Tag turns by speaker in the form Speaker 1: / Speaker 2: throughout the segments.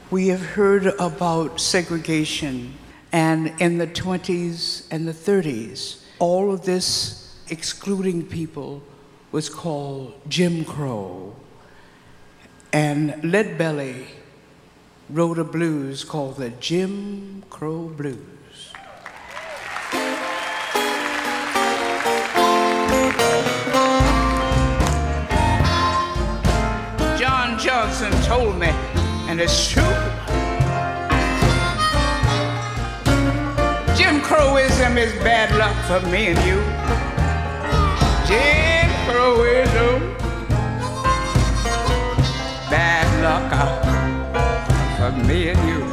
Speaker 1: We have heard about segregation, and in the 20s and the 30s, all of this excluding people was called Jim Crow. And Leadbelly wrote a blues called the Jim Crow Blues. John Johnson told me, and it's true, Jim Crowism is bad luck for me and you. Jim Crowism, bad luck for me and you.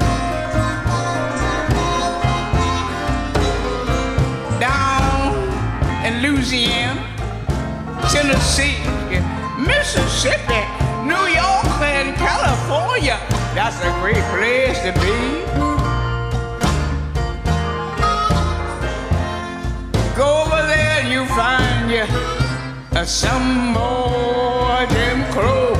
Speaker 1: Down in Louisiana, Tennessee, Mississippi, New York, and California, that's a great place to be. Go over there and you find you some more Jim Crow.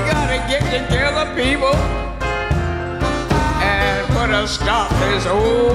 Speaker 1: Stop this old